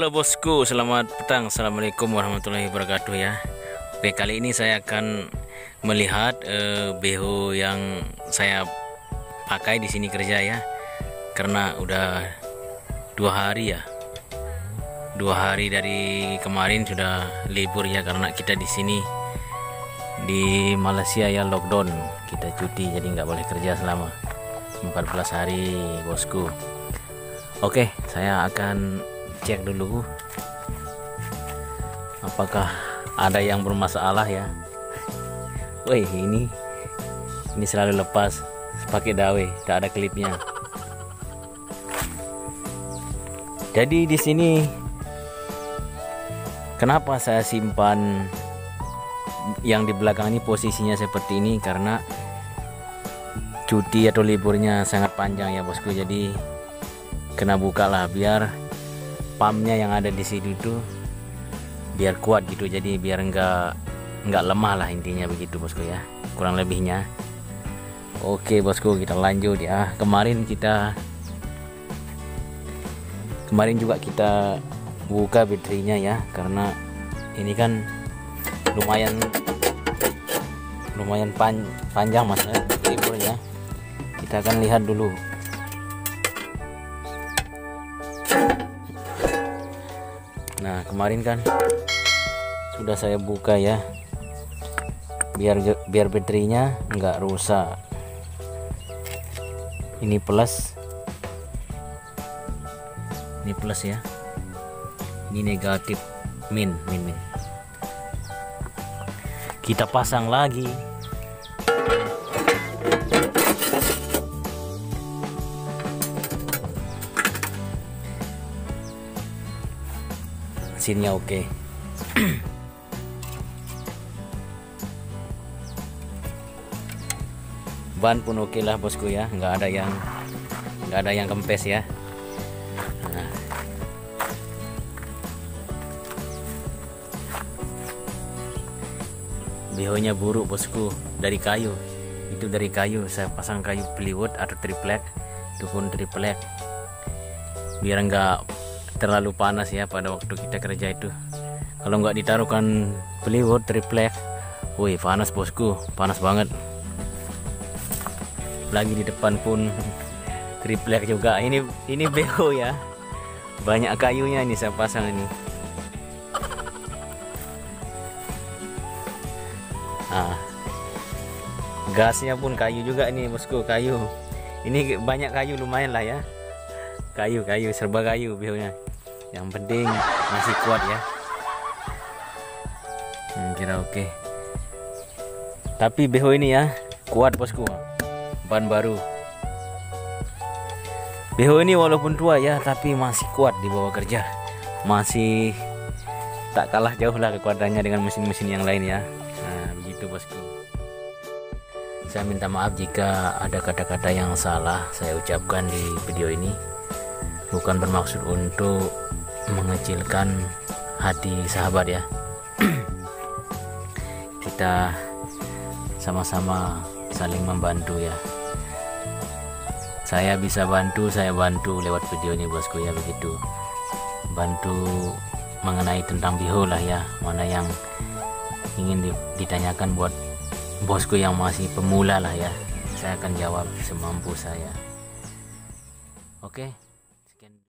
Halo bosku, selamat petang. Assalamualaikum warahmatullahi wabarakatuh ya. Oke, kali ini saya akan melihat BH yang saya pakai di sini kerja ya. Karena udah 2 hari ya. 2 hari dari kemarin sudah libur ya, karena kita di sini di Malaysia ya lockdown. Kita cuti, jadi nggak boleh kerja selama 14 hari bosku. Oke, saya akan cek dulu apakah ada yang bermasalah ya. Wih, ini selalu lepas pakai dawe, tak ada klipnya. Jadi di sini kenapa saya simpan yang di belakang ini posisinya seperti ini, karena cuti atau liburnya sangat panjang ya bosku. Jadi kena buka lah biar pumpnya yang ada di situ tuh biar kuat gitu, jadi biar nggak lemah lah, intinya begitu bosku ya, kurang lebihnya. Oke bosku, kita lanjut ya. Kemarin juga kita buka baterainya ya, karena ini kan lumayan panjang masa liburnya. Kita akan lihat dulu. Nah, kemarin kan sudah saya buka ya, biar baterainya nggak rusak. Ini plus ya, ini negatif, min. Kita pasang lagi. Mesinnya oke. Ban pun oke lah bosku ya, nggak ada yang kempes ya. Nah, BH-nya buruk bosku, dari kayu. Itu dari kayu, saya pasang kayu plywood atau triplek, itu pun triplek, biar nggak terlalu panas ya pada waktu kita kerja itu. Kalau nggak ditaruhkan plywood triplek, wih panas bosku, panas banget. Lagi di depan pun triplek juga. Ini BH ya, banyak kayunya ini saya pasang ini. Nah, gasnya pun kayu juga ini bosku, kayu. Ini banyak kayu, lumayan lah ya. Kayu serba kayu BH-nya. Yang penting masih kuat ya. Kira oke. Tapi BH ini ya kuat bosku, ban baru. BH ini walaupun tua ya, tapi masih kuat dibawa kerja. Masih tak kalah jauh lah kekuatannya dengan mesin-mesin yang lain ya. Nah begitu bosku. Saya minta maaf jika ada kata-kata yang salah saya ucapkan di video ini. Bukan bermaksud untuk mengecilkan hati sahabat ya. Kita sama-sama saling membantu ya. Saya bisa bantu, saya bantu lewat video ini bosku ya, begitu. Bantu mengenai tentang BH lah ya, mana yang ingin ditanyakan buat bosku yang masih pemula lah ya. Saya akan jawab semampu saya. Oke.